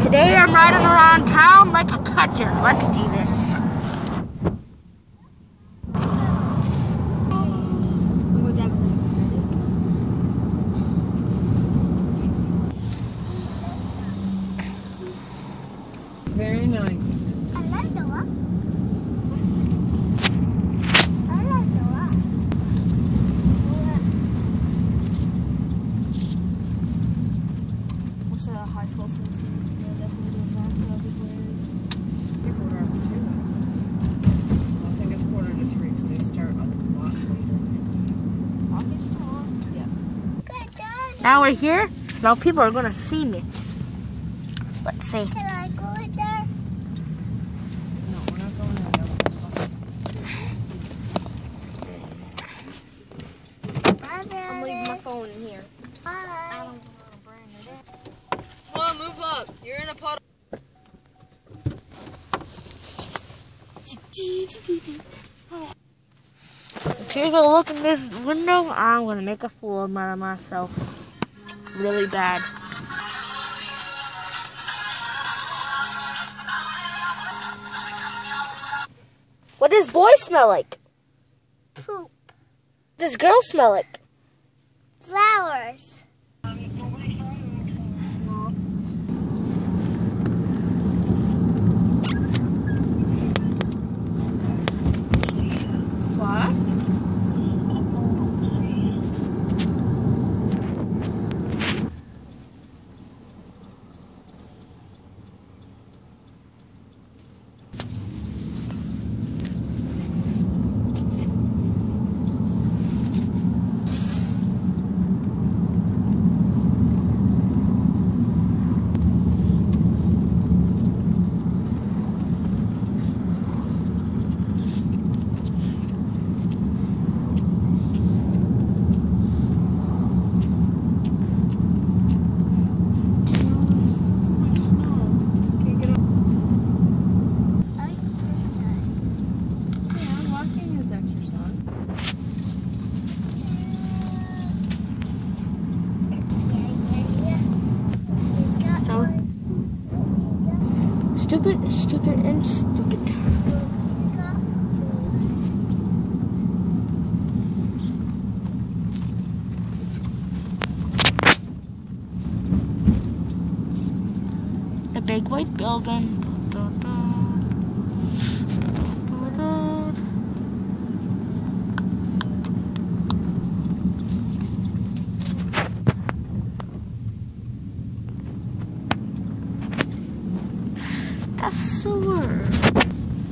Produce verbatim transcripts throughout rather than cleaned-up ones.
Today I'm riding around town like a catcher. Let's do this. Very nice. I like the walk. I like the walk. What's a high school since yeah, definitely doing that for other players. They quarter after two. Well, I think it's quarter to three because they start a lot later. August on? Yeah. Good job. Now we're here, so now people are gonna see me. Let's see. Can I go in there? No, we're not going there. I'm leaving my phone in here. Bye. Come on, move up. You're in a puddle. Take a look in this window. I'm gonna make a fool out of myself. Really bad. What does boy smell like? Poop. What does girl smell like? Flowers. What? I like this side. Yeah, walking is exercise. Yeah, yeah, yeah. You got So- one. Stupid, stupid, and stupid. You got The big white building. Da, da, da. Da, da. That's the word.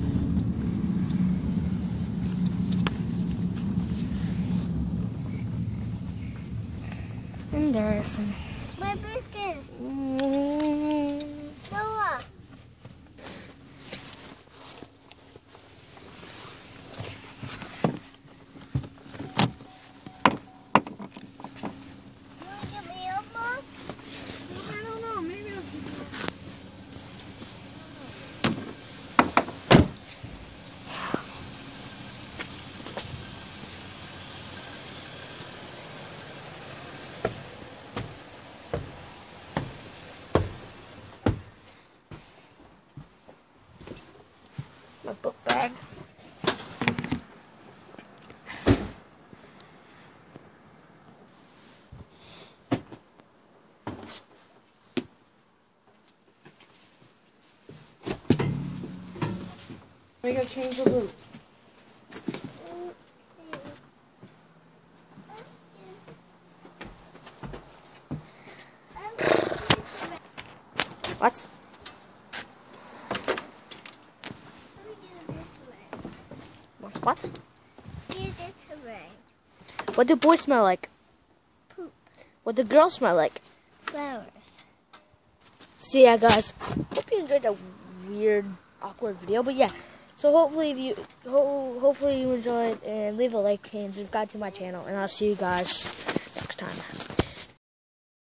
And there's some. my biscuit. Mm, Noah. You want to give me a mom? I don't know. Maybe I'll my book bag. We gotta change the boots. What? What? What? What do boys smell like? Poop. What do girls smell like? Flowers. So yeah, guys, hope you enjoyed that weird, awkward video. But yeah, so hopefully if you, ho hopefully you enjoyed, and leave a like and subscribe to my channel, and I'll see you guys next time.